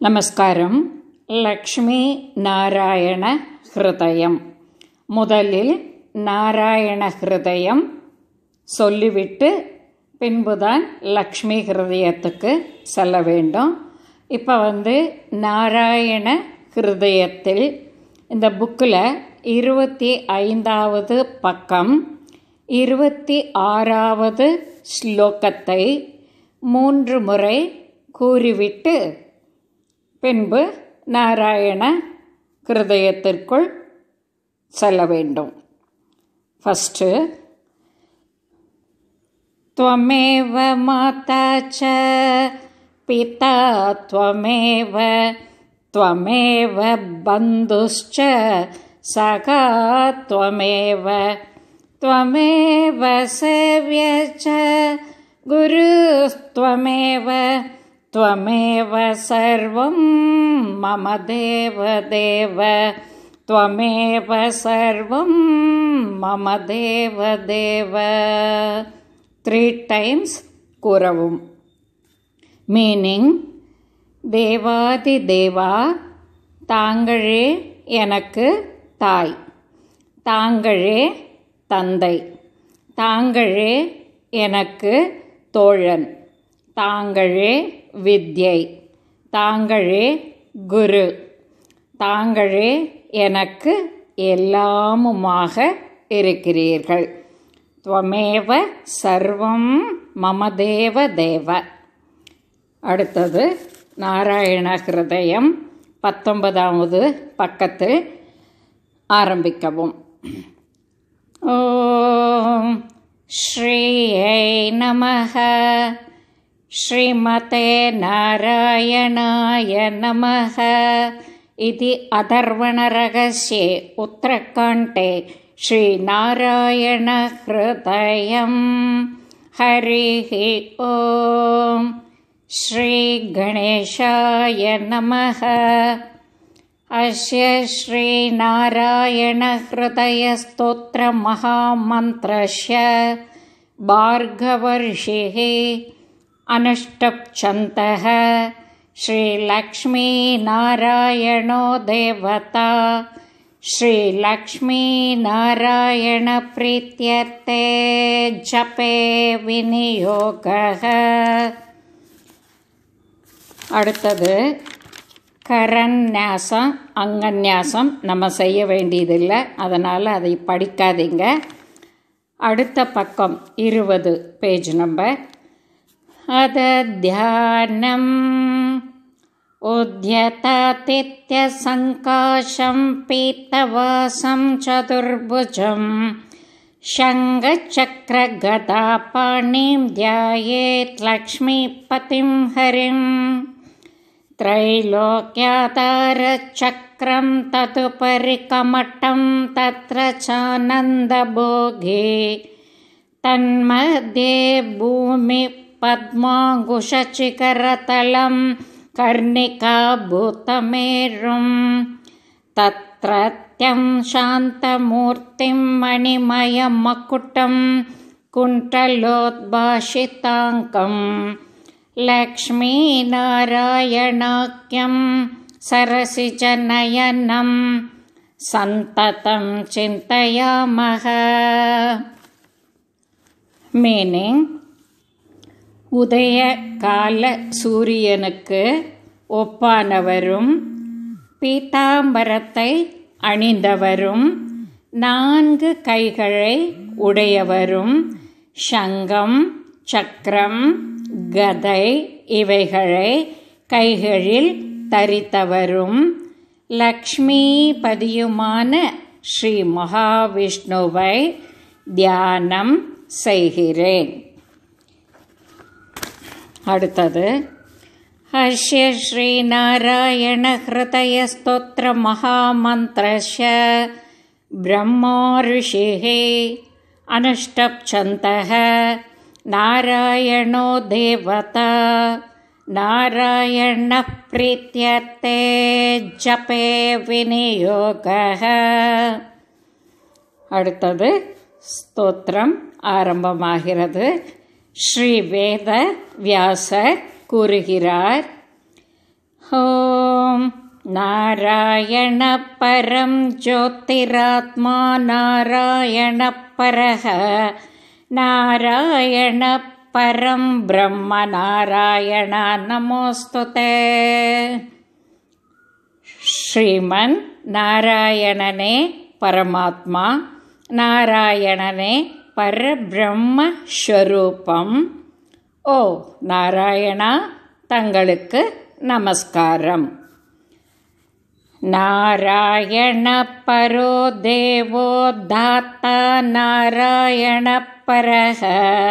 நமஸ்காரம். லக்ஷ்மி நாராயண ஹிருதயம். முதலில் நாராயண ஹிருதயம் சொல்லிவிட்டு பின்புதான் லக்ஷ்மி ஹிருதயத்துக்கு செல்ல வேண்டும். இப்போ நாராயண ஹிருதயத்தில் இந்த புக்கில் 25வது பக்கம் 26வது ஸ்லோகத்தை 3 முறை கூறிவிட்டு பின்பு நாராயண ஹிருதயத்திற்குள் செல்ல வேண்டும். ஃபஸ்ட்டு, த்வமேவ மாதா ச பிதா த்வமேவ த்வமேவ பந்துஷ்ச சகா த்வமேவ த்வமேவ சேவ்ய ச குருஸ்த்வமேவ த்வமேவ சர்வம் மம தேவ தேவ த்வமேவ சர்வம் மம தேவ தேவ. 3 times கூறவும். மீனிங், தேவாதி தேவா, தாங்களே எனக்கு தாய், தாங்களே தந்தை, தாங்களே எனக்கு தோழன், தாங்களே வித்யை, தாங்களே குரு, தாங்களே எனக்கு எல்லாமுமாக இருக்கிறீர்கள். த்வமேவ சர்வம் மம தேவ தேவ. அடுத்தது நாராயண ஹிருதயம் 19வது பக்கத்தில் ஆரம்பிக்கவும். ஓம் ஸ்ரீயை நமஹ. ஸ்ரீமதே நாராயணாய நமஹ. இதி அதர்வண ரகஸ்யே உத்தரகாண்டே ஸ்ரீ நாராயண ஹிருதயம். ஹரிஹி ஓம். ஸ்ரீ கணேசாய நமஹ. அஸ்ய ஸ்ரீ நாராயண ஹிருதய ஸ்தோத்ர மகாமந்த்ரஸ்ய பார்கவர்ஷிஹி அனுஷ்டப்சந்தः ஸ்ரீ லக்ஷ்மி நாராயணோ தேவதா. ஸ்ரீ லக்ஷ்மி நாராயண ப்ரீத்யர்த்தே ஜபே விநியோகः. அடுத்தது கரன்யாசம் அங்கன்யாசம் நம்ம செய்ய வேண்டியதில்லை, அதனால் அதை படிக்காதீங்க. அடுத்த பக்கம் 20 பேஜ் நம்பர். அதத்யானம் உத்யதாதித்ய சங்காசம் பீத்தவாசம் சதுர்புஜம் சங்கச்சக்ர கதா பாணிம் தியாயேத் லக்ஷ்மிபதிம் ஹரிம். त्रैलोक्यातारचक्रं तदुपरि कमटं तत्र चानन्दभोगे तन्मध्ये भूमिपद्माङ्कुशशिखरतलं कर्णिकाभूतमेरुं तत्रत्यं शान्तमूर्तिं मणिमयमकुटं कुण्डलोद्भासिताङ्कं लक्ष्मीनारायणाख्यं सरसिजनयनं सन्ततं चिन्तयामः. மீனிங், உதய கால சூரியனுக்கு ஒப்பானவரும் பீதாம்பரத்தை அணிந்தவரும் 4 கைகளை உடையவரும் சங்கம் சக்கரம் கதை இவைகளை கைகளில் தரித்தவரும் லக்ஷ்மிபதியுமான ஸ்ரீ மகாவிஷ்ணுவை தியானம் செய்கிறேன். அடுத்தது, ஹஸ்ய ஸ்ரீ நாராயண ஹிருதய ஸ்தோத்ர மகாமந்த்ரஸ்ய பிரம்மா ரிஷிஹி அனுஷ்டப்சந்தः நாராயணோ தேவதா. நாராயண ப்ரீத்யர்த்தே ஜபே விநியோகः. அடுத்தது ஸ்தோத்திரம் ஆரம்பமாகிறது. ஸ்ரீ வேத வியாசர் கூறுகிறார். ஓம் நாராயண பரம் ஜோதிராத்மா நாராயண பரஹ நாராயண பரம் பிரம்ம நாராயண நமோஸ்துதே. ஸ்ரீமன் நாராயணனே பரமாத்மா, நாராயணனே பரபிரம்ம ஸ்வரூபம். ஓ நாராயணா, தங்களுக்கு நமஸ்காரம். நாராயண பரோ தேவோ தாத்தா நாராயண பரஹ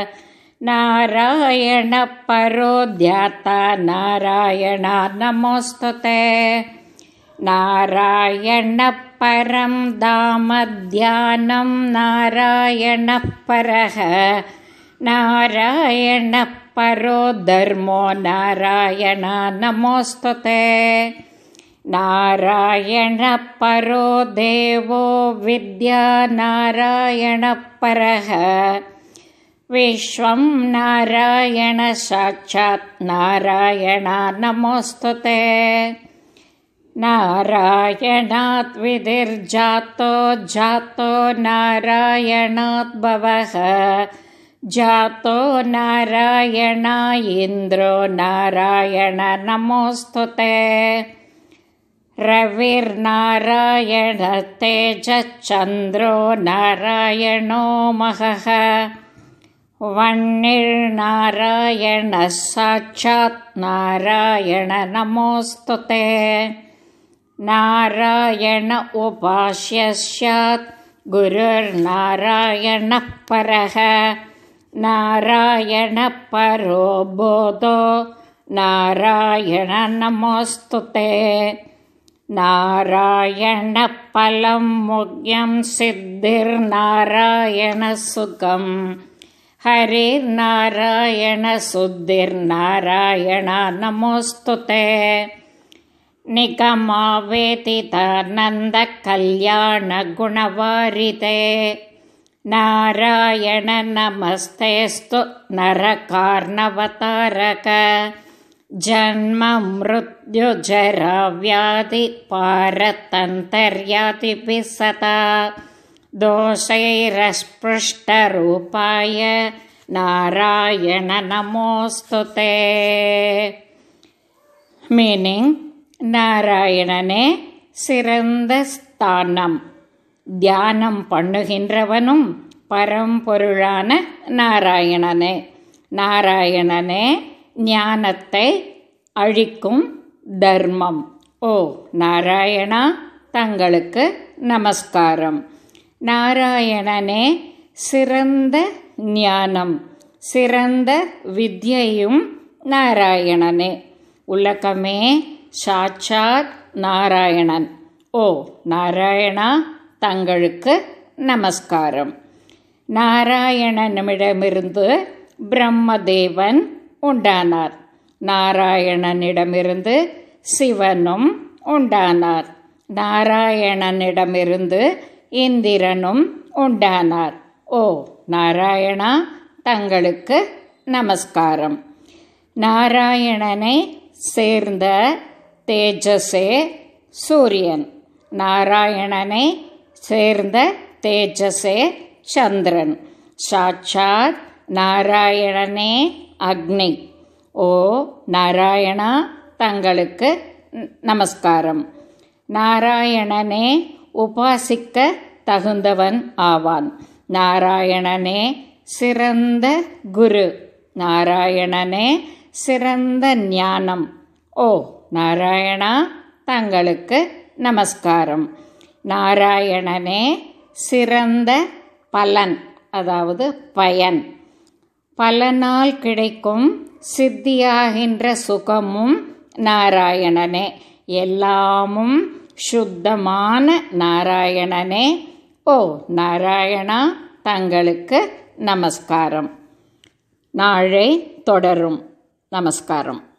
நாராயண பரோ தியாத்தா நாராயண நமோஸ்துதே. நாராயண பரம் தாம தியானம் நாராயண பரஹ நாராயண பரோ தர்மோ நாராயண நமோஸ்துதே. நாராயண பரோ தேவோ வித்யா நாராயண பரஹ விஸ்வம் நாராயண சாட்சாத் நாராயண நமோஸ்துதே. நாராயணாத் விதிர்ஜாதோ ஜாதோ நாராயணாத் பவஹ ஜாதோ நாராயண இந்திரோ நாராயண நமோஸ்துதே. ரவிர்நாராயண தேஜச்சந்திரோ நாராயணோ மகஹ வன்னிர்நாராயண சாட்சாத் நாராயண நமோஸ்துதே. நாராயண உபாஸ்யஸ்யாத் குருர்நாராயண பரஹ நாராயண பரோ போதோ நாராயண நமோஸ்துதே. நாராயண பலம் முக்யம் சித்திர்நாராயண சுகம் ஹரிர்நாராயண சுத்திர்நாராயண நமோஸ்துதே. நிகமாவேதிதானந்த கல்யாண குணவாரிதே நாராயண நமஸ்தேஸ்து நரகார்ணவதாரக ஜன்ம மிருத்யு ஜரா வியாதி பாரதந்தர்யாதிபிः சதா தோஷைரஸ்பிருஷ்டரூபாய நாராயண நமோஸ்துதே. மீனிங்: நாராயணனே சிறந்த ஸ்தானம். தியானம் பண்ணுகின்றவனும் பரம்பொருளான நாராயணனே. நாராயணனே ஞானத்தை அழிக்கும் தர்மம். ஓ நாராயணா, தங்களுக்கு நமஸ்காரம். நாராயணனே சிறந்த ஞானம், சிறந்த வித்யையும் நாராயணனே. உலகமே சாட்சாத் நாராயணன். ஓ நாராயணா, தங்களுக்கு நமஸ்காரம். நாராயணனிடமிருந்து பிரம்மதேவன் உண்டானார். நாராயணனிடமிருந்து சிவனும் உண்டானார். நாராயணனிடமிருந்து இந்திரனும் உண்டானார். ஓ நாராயணா, தங்களுக்கு நமஸ்காரம். நாராயணனை சேர்ந்த தேஜஸே சூரியன். நாராயணனை சேர்ந்த தேஜஸே சந்திரன். சாட்சாத் நாராயணனே அக்னி. ஓ நாராயணா, தங்களுக்கு நமஸ்காரம். நாராயணனே உபாசிக்க தகுந்தவன் ஆவான். நாராயணனே சிறந்த குரு. நாராயணனே சிறந்த ஞானம். ஓ நாராயணா, தங்களுக்கு நமஸ்காரம். நாராயணனே சிறந்த பலன், அதாவது பயன். பலனால் கிடைக்கும் சித்தியாகின்ற சுகமும் நாராயணனே. எல்லாமும் சுத்தமான நாராயணனே. ஓ நாராயணா, தங்களுக்கு நமஸ்காரம். நாளை தொடரும். நமஸ்காரம்.